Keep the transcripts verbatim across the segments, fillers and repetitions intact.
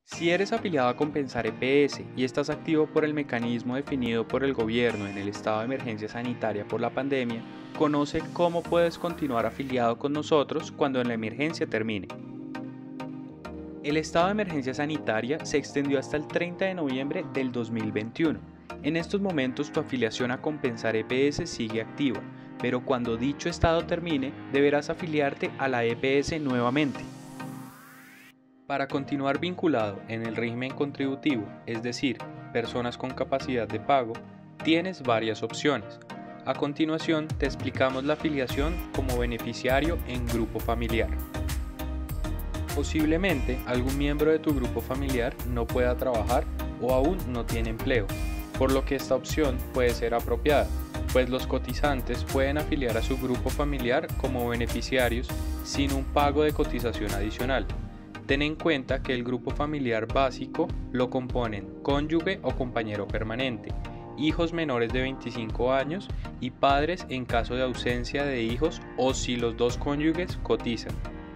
Si eres afiliado a Compensar E P S y estás activo por el mecanismo definido por el gobierno en el estado de emergencia sanitaria por la pandemia, conoce cómo puedes continuar afiliado con nosotros cuando la emergencia termine. El estado de emergencia sanitaria se extendió hasta el treinta de noviembre del dos mil veintiuno. En estos momentos tu afiliación a Compensar E P S sigue activa, pero cuando dicho estado termine, deberás afiliarte a la E P S nuevamente. Para continuar vinculado en el régimen contributivo, es decir, personas con capacidad de pago, tienes varias opciones. A continuación te explicamos la afiliación como beneficiario en grupo familiar. Posiblemente algún miembro de tu grupo familiar no pueda trabajar o aún no tiene empleo, por lo que esta opción puede ser apropiada, pues los cotizantes pueden afiliar a su grupo familiar como beneficiarios sin un pago de cotización adicional. Ten en cuenta que el grupo familiar básico lo componen cónyuge o compañero permanente, hijos menores de veinticinco años y padres en caso de ausencia de hijos o si los dos cónyuges cotizan.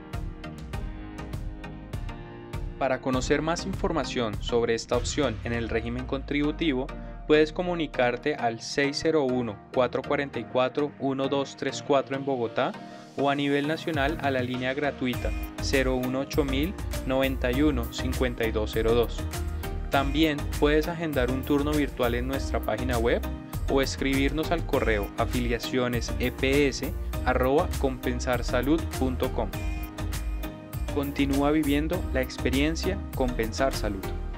Para conocer más información sobre esta opción en el régimen contributivo, puedes comunicarte al seis cero uno, cuatro cuatro cuatro, uno dos tres cuatro en Bogotá o a nivel nacional a la línea gratuita cero uno ocho mil, noventa y uno, cincuenta y dos cero dos. También puedes agendar un turno virtual en nuestra página web o escribirnos al correo afiliacioneseps arroba compensarsalud punto com. Continúa viviendo la experiencia Compensar Salud.